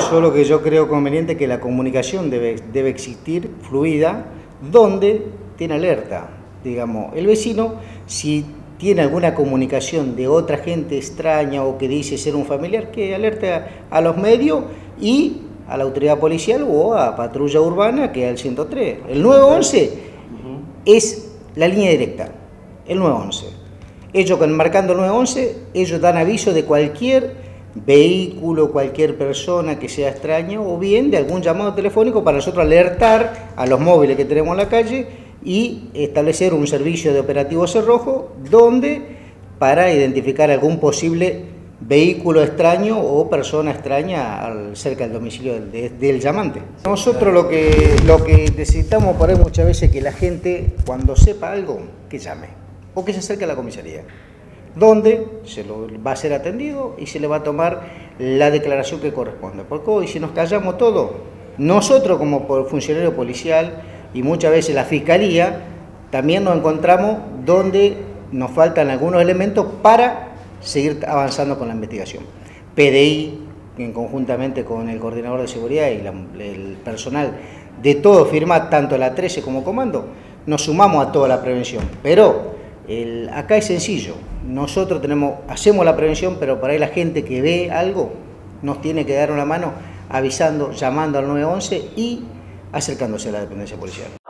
Solo que yo creo conveniente que la comunicación debe existir fluida, donde tiene alerta. Digamos, el vecino, si tiene alguna comunicación de otra gente extraña o que dice ser un familiar, que alerte a los medios y a la autoridad policial o a patrulla urbana, que es el 103. El 911 es la línea directa, el 911. Ellos, marcando el 911, ellos dan aviso de cualquier vehículo, cualquier persona que sea extraña, o bien de algún llamado telefónico para nosotros alertar a los móviles que tenemos en la calle y establecer un servicio de operativo cerrojo para identificar algún posible vehículo extraño o persona extraña cerca del domicilio del llamante. Nosotros lo que necesitamos por ahí muchas veces es que la gente, cuando sepa algo, que llame o que se acerque a la comisaría, donde se lo va a ser atendido y se le va a tomar la declaración que corresponde. Porque hoy, si nos callamos todo, nosotros como funcionario policial y muchas veces la Fiscalía, también nos encontramos donde nos faltan algunos elementos para seguir avanzando con la investigación. PDI, conjuntamente con el coordinador de seguridad y el personal de todo firma, tanto la 13 como comando, nos sumamos a toda la prevención. Pero acá es sencillo, nosotros hacemos la prevención, pero por ahí la gente que ve algo nos tiene que dar una mano avisando, llamando al 911 y acercándose a la dependencia policial.